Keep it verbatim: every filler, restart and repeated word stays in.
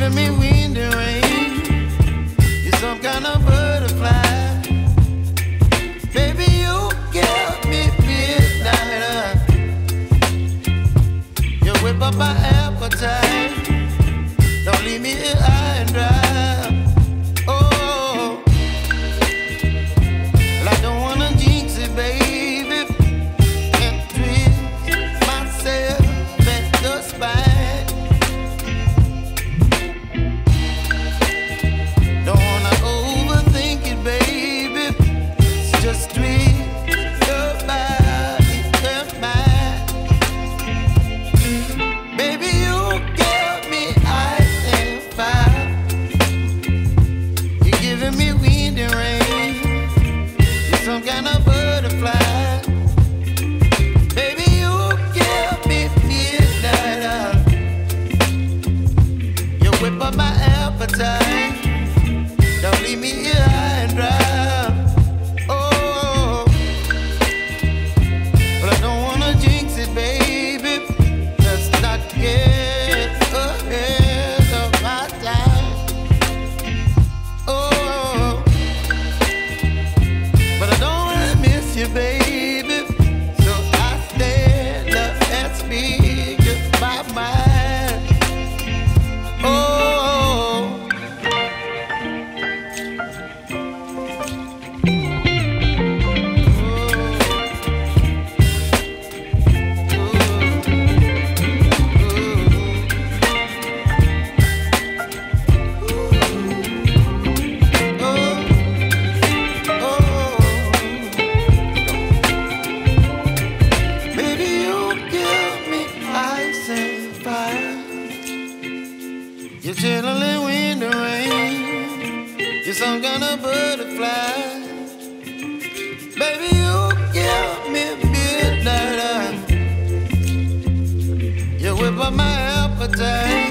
giving me wind and rain. You're some kind of butterfly. Baby, you give me midnight. You whip up my appetite. Don't leave me here high and dry. Oh, well, I don't wanna jinx it, baby, and twist myself at the spine. Don't wanna overthink it, baby. It's just twist your body and mine. Baby, you give me ice and fire. You're giving me wind and rain. You're some kind of butterfly. Baby, you give me midnight. You whip up my appetite. Don't leave me here high and dry. Oh, but I don't wanna jinx it, baby. Let's not get ahead of my time. Oh, but I don't wanna miss you, baby. So I stand up and speak my mind. Oh, baby, you give me ice and fire. You're chilling wind and rain. You're some kind of butterfly. Baby, you give me midnight. You whip up my appetite.